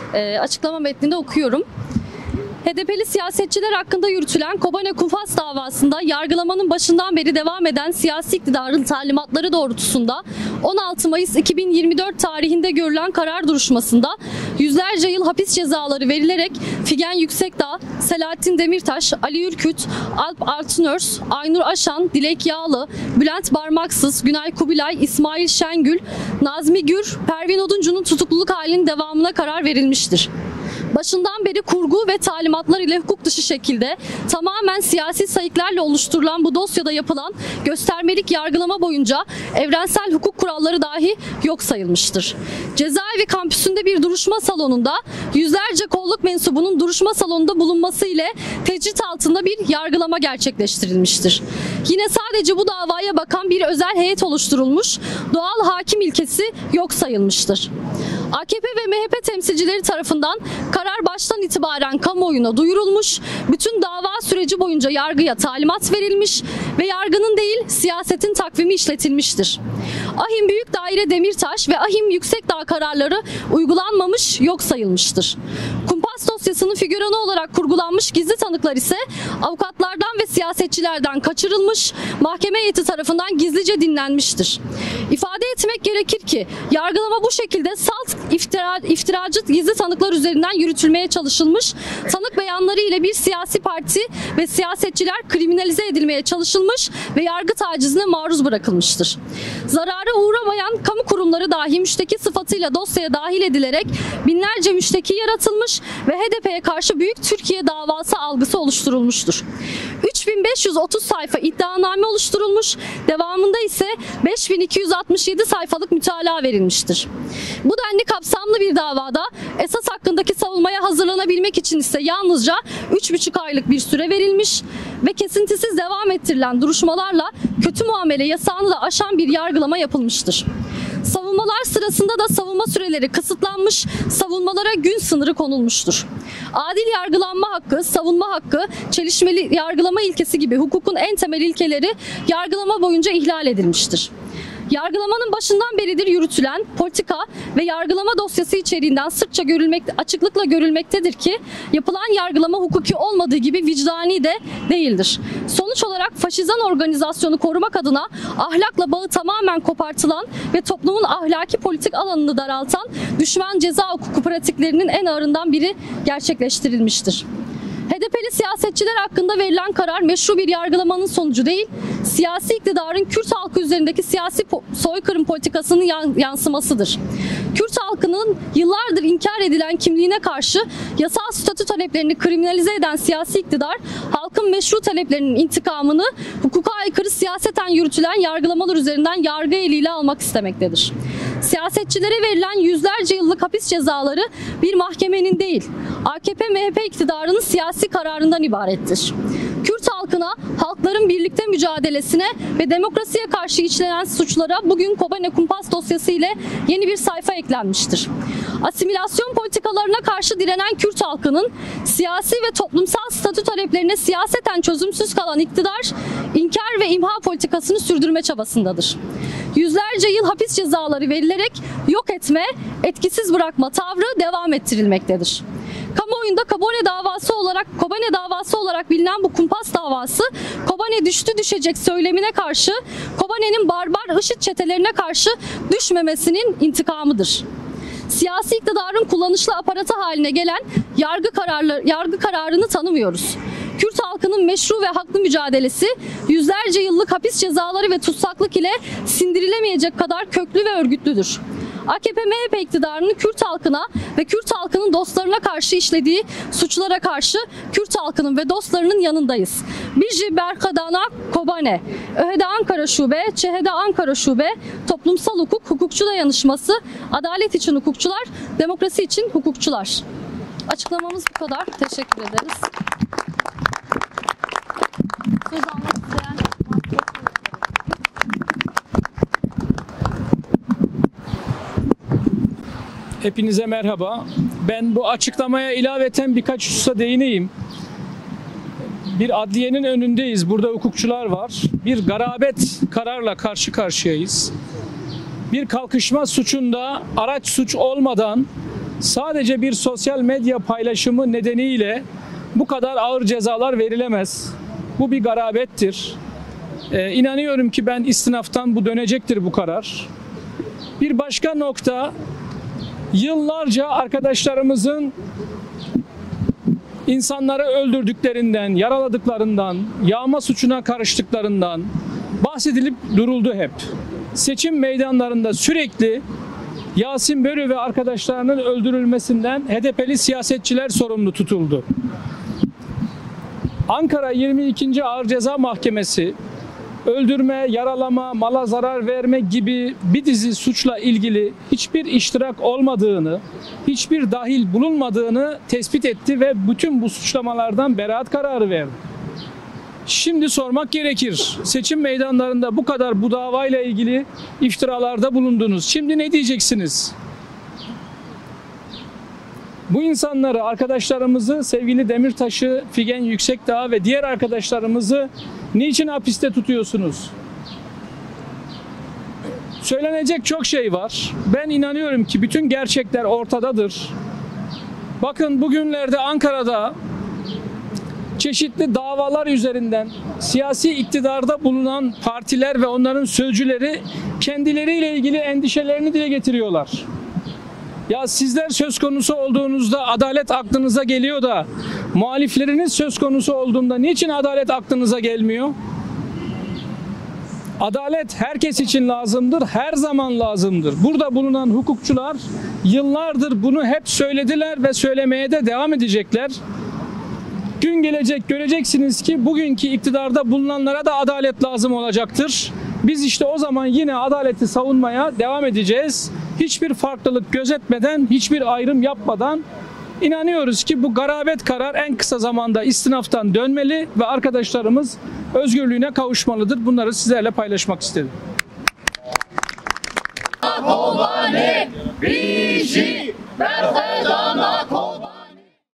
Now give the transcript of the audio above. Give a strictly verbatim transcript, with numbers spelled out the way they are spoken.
E, açıklama metninde okuyorum. H D P'li siyasetçiler hakkında yürütülen Kobane Kumpas davasında yargılamanın başından beri devam eden siyasi iktidarın talimatları doğrultusunda on altı Mayıs iki bin yirmi dört tarihinde görülen karar duruşmasında yüzlerce yıl hapis cezaları verilerek Figen Yüksekdağ, Selahattin Demirtaş, Ali Ürküt, Alp Altınörs, Aynur Aşan, Dilek Yağlı, Bülent Barmaksız, Günay Kubilay, İsmail Şengül, Nazmi Gür, Pervin Oduncu'nun tutukluluk halinin devamına karar verilmiştir. Başından beri kurgu ve talimatlar ile hukuk dışı şekilde tamamen siyasi sayıklarla oluşturulan bu dosyada yapılan göstermelik yargılama boyunca evrensel hukuk kuralları dahi yok sayılmıştır. Cezaevi kampüsünde bir duruşma salonunda yüzlerce kolluk mensubunun duruşma salonunda bulunması ile tecrit altında bir yargılama gerçekleştirilmiştir. Yine sadece bu davaya bakan bir özel heyet oluşturulmuş, doğal hakim ilkesi yok sayılmıştır. A K P ve M H P temsilcileri tarafından karar baştan itibaren kamuoyuna duyurulmuş, bütün dava süreci boyunca yargıya talimat verilmiş ve yargının değil siyasetin takvimi işletilmiştir. Ahim Büyük Daire Demirtaş ve Ahim Yüksekdağ kararları uygulanmamış, yok sayılmıştır. Kumpas dosyasının figüranı olarak kurgulanmış gizli tanıklar ise avukatlardan ve siyasetçilerden kaçırılmış, mahkeme heyeti tarafından gizlice dinlenmiştir. İfade etmek gerekir ki yargılama bu şekilde salt iftira, iftiracı gizli tanıklar üzerinden yürütülmeye çalışılmış, tanık beyanları ile bir siyasi parti ve siyasetçiler kriminalize edilmeye çalışılmış ve yargı tacizine maruz bırakılmıştır. Zarara uğramayan kamu kurumları dahi müşteki sıfatıyla dosyaya dahil edilerek binlerce müşteki yaratılmış ve H D P'ye karşı büyük Türkiye davası algısı oluşturulmuştur. üç bin beş yüz otuz sayfa iddianame oluşturulmuş, devamında ise beş bin iki yüz altmış yedi sayfalık mütalaa verilmiştir. Bu denli kapsamlı bir davada esas hakkındaki savunmaya hazırlanabilmek için ise yalnızca üç buçuk aylık bir süre verilmiş ve kesintisiz devam ettirilen duruşmalarla kötü muamele yasağını da aşan bir yargılama yapılmıştır. Savunmalar sırasında da savunma süreleri kısıtlanmış, savunmalara gün sınırı konulmuştur. Adil yargılanma hakkı, savunma hakkı, çelişmeli yargılama ilkesi gibi hukukun en temel ilkeleri yargılama boyunca ihlal edilmiştir. Yargılamanın başından beridir yürütülen politika ve yargılama dosyası içeriğinden sıkça görülmekte, açıklıkla görülmektedir ki yapılan yargılama hukuki olmadığı gibi vicdani de değildir. Sonuç olarak faşizan organizasyonu korumak adına ahlakla bağı tamamen kopartılan ve toplumun ahlaki politik alanını daraltan düşman ceza hukuku pratiklerinin en ağırından biri gerçekleştirilmiştir. H D P'li siyasetçiler hakkında verilen karar meşru bir yargılamanın sonucu değil, siyasi iktidarın Kürt halkı üzerindeki siyasi soykırım politikasının yansımasıdır. Kürt halkının yıllardır inkar edilen kimliğine karşı yasal statü taleplerini kriminalize eden siyasi iktidar, halkın meşru taleplerinin intikamını hukuka aykırı siyaseten yürütülen yargılamalar üzerinden yargı eliyle almak istemektedir. Siyasetçilere verilen yüzlerce yıllık hapis cezaları bir mahkemenin değil, A K P M H P iktidarının siyasi kararından ibarettir. Kürt halkına, halkların birlikte mücadelesine ve demokrasiye karşı işlenen suçlara bugün Kobane Kumpas dosyası ile yeni bir sayfa eklenmiştir. Asimilasyon politikalarına karşı direnen Kürt halkının siyasi ve toplumsal statü taleplerine siyaseten çözümsüz kalan iktidar, inkar ve imha politikasını sürdürme çabasındadır. Yüzlerce yıl hapis cezaları verilerek yok etme, etkisiz bırakma tavrı devam ettirilmektedir. Kamuoyunda Kobane davası olarak Kobane davası olarak bilinen bu kumpas davası, Kobane düştü düşecek söylemine karşı, Kobane'nin barbar IŞİD çetelerine karşı düşmemesinin intikamıdır. Siyasi iktidarın kullanışlı aparatı haline gelen yargı kararları, yargı kararını tanımıyoruz. Kürt halkının meşru ve haklı mücadelesi yüzlerce yıllık hapis cezaları ve tutsaklık ile sindirilemeyecek kadar köklü ve örgütlüdür. A K P M H P iktidarının Kürt halkına ve Kürt halkının dostlarına karşı işlediği suçlara karşı Kürt halkının ve dostlarının yanındayız. Bijli Berkadana Kobane, ÖHEDE Ankara Şube, ÇEHEDE Ankara Şube, Toplumsal Hukuk, Hukukçu Dayanışması, Adalet için Hukukçular, Demokrasi için Hukukçular. Açıklamamız bu kadar. Teşekkür ederiz. Söz almak isteyen... Hepinize merhaba. Ben bu açıklamaya ilaveten birkaç hususa değineyim. Bir adliyenin önündeyiz. Burada hukukçular var. Bir garabet kararla karşı karşıyayız. Bir kalkışma suçunda araç suç olmadan sadece bir sosyal medya paylaşımı nedeniyle bu kadar ağır cezalar verilemez. Bu bir garabettir. Ee, inanıyorum ki ben istinaftan bu dönecektir bu karar. Bir başka nokta, yıllarca arkadaşlarımızın insanları öldürdüklerinden, yaraladıklarından, yağma suçuna karıştıklarından bahsedilip duruldu hep. Seçim meydanlarında sürekli Yasin Börü ve arkadaşlarının öldürülmesinden H D P'li siyasetçiler sorumlu tutuldu. Ankara yirmi ikinci Ağır Ceza Mahkemesi öldürme, yaralama, mala zarar verme gibi bir dizi suçla ilgili hiçbir iştirak olmadığını, hiçbir dahil bulunmadığını tespit etti ve bütün bu suçlamalardan beraat kararı verdi. Şimdi sormak gerekir. Seçim meydanlarında bu kadar bu davayla ilgili iftiralarda bulundunuz. Şimdi ne diyeceksiniz? Bu insanları, arkadaşlarımızı, sevgili Demirtaş'ı, Figen Yüksekdağ ve diğer arkadaşlarımızı niçin hapiste tutuyorsunuz? Söylenecek çok şey var. Ben inanıyorum ki bütün gerçekler ortadadır. Bakın bugünlerde Ankara'da çeşitli davalar üzerinden siyasi iktidarda bulunan partiler ve onların sözcüleri kendileriyle ilgili endişelerini dile getiriyorlar. Ya sizler söz konusu olduğunuzda adalet aklınıza geliyor da muhalifleriniz söz konusu olduğunda niçin adalet aklınıza gelmiyor? Adalet herkes için lazımdır, her zaman lazımdır. Burada bulunan hukukçular yıllardır bunu hep söylediler ve söylemeye de devam edecekler. Gün gelecek göreceksiniz ki bugünkü iktidarda bulunanlara da adalet lazım olacaktır. Biz işte o zaman yine adaleti savunmaya devam edeceğiz. Hiçbir farklılık gözetmeden, hiçbir ayrım yapmadan inanıyoruz ki bu garabet karar en kısa zamanda istinaftan dönmeli ve arkadaşlarımız özgürlüğüne kavuşmalıdır. Bunları sizlerle paylaşmak istedim.